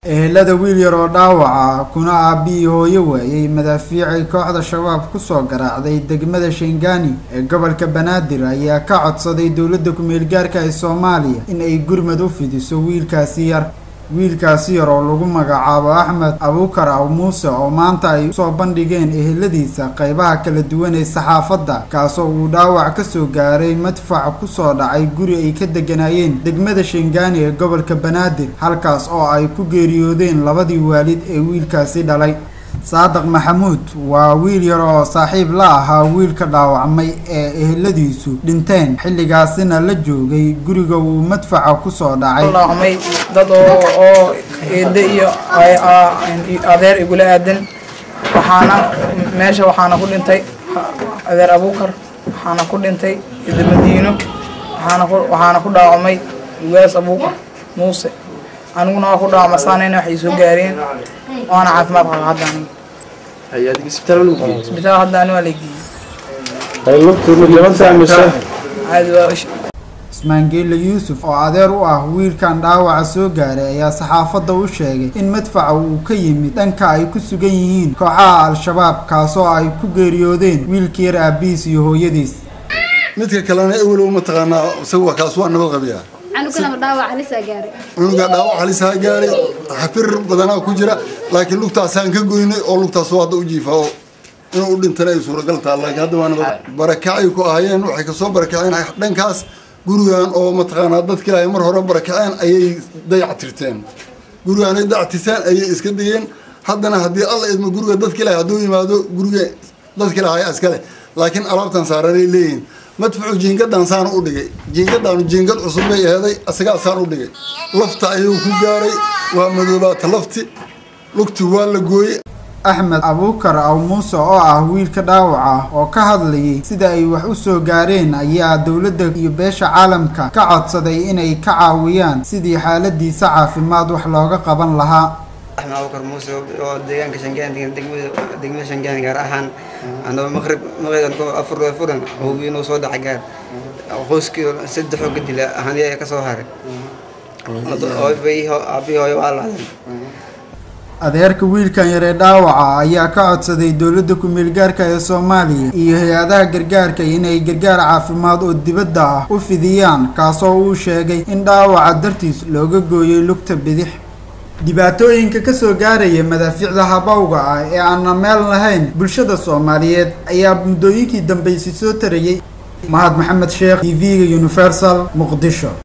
ehelada wiil yar oo dhaawaca kuna aabii hooyo waayay madaafiicay kooxda shabaab ku soo garaacday degmada Shangani ee gobolka Banaadir ayaa ka codsaday dawladda ku meel gaarka ee Soomaaliya in ay gurmad u fidiso wiilkaasi yar oo lagu magacaabo Axmed Abuukar Aw Muuse oo maanta ay soo bandhigeen eheladiisa qaybaha kala duwan ee saxaafadda kaasoo uu dhaawac ka soo gaaray madfac ku soo dhacay guri ay ka deganayeen degmada Shangani ee gobolka Banaadir halkaas oo ay ku geeriyoodeen labadii waalid ee wiilkaasi dhalay Saadaq Maxamuud waa wiil yar oo saaxiib la ahaa wiilka dhaawacmay ee eheladiisu dhinteen xilligaasina la joogay guriga uu madfaca ku soo dhacay dad oo eedda iyo adeer igula aadan waxaana ku dhintay adeer Abuukar waxaana ku dhintay Idil Madiino waxaana ku dhaawacmay Ugaas Abuukar Muuse aniguna waa ku dhaawacmay saanayna waxay soo gaareen وانا عافماد قاداني هي دي اسبتال قاداني وليكي Ismaangeele Yuusuf oo adeer u ah wiilkan dhaawaca soo gaaray ayaa saxaafadda u sheegay in madfaca uu ka yimid dhanka ay ku sugan yihiin kooxaha al-shabaab kaasoo ay ku geeriyoodeen wiilkii yar aabiis iyo hooyadiis midka kalena awal uma taqaanaa isagu kaas waa nabad qabiya أنا داوع على سجاري. أنا داوع على سجاري حفر بدنا كجرا لكن لقطة سانك جويني أو لقطة صواد وجيفه أنا أقول أنت لا يسور قلت الله هذا وأنا بركعي كأهين وحكي بركعين حدن كاس جروان أو متقان هذا كلا يمر هرب بركعين أي ضيع ترتين جروان يضيع تسان أي إسكندين حدنا هدي الله إذا جروان ضد كلا هدوي ما هدو جروان ضد كلا هاي أسكله لكن أربط صار لين مدفوع جينجد دانسان أوديجي جينجد عصبي هذا أسقى صار أوديجي لفت أيوه كجاري ومدلات لفتي لقت ولا جوي أحمد أبوكر أو موسى أو ويل كداوعة أو كهذلي سيدا أي وحوسو جارين أي دولة يباش عالمك كعد صدي إني كعاويان سيدي حالة دي ساعة في الماضي وحلاقة قبل لها أحمد أبوكر موسى وديان كشنجان دقمة شنجان جراحان عندما مغرب أفرن هو بينو صودا حجار خوسكي سد حق دلا هني كسوهر أبيه يوالله adeerka wiilkan yar ee dhaawaca ayaa ka codsaday dawladda ku meel gaarka ee Soomaaliya iyo hay'adaha gargaarka inay gargaar caafimaad oo dibadda ah u fidiyaan kaasoo uu sheegay in dhaawaca dartiis looga gooyay lugta bidix dhibaatooyinka ka soo gaaraya madaafiicda habawga ah ee aan meel lahayn bulshada Soomaaliyeed ayaa muddooyinkii dambeysay soo tarayay Mahad Maxamed Sheekh TV Universal Muqdisho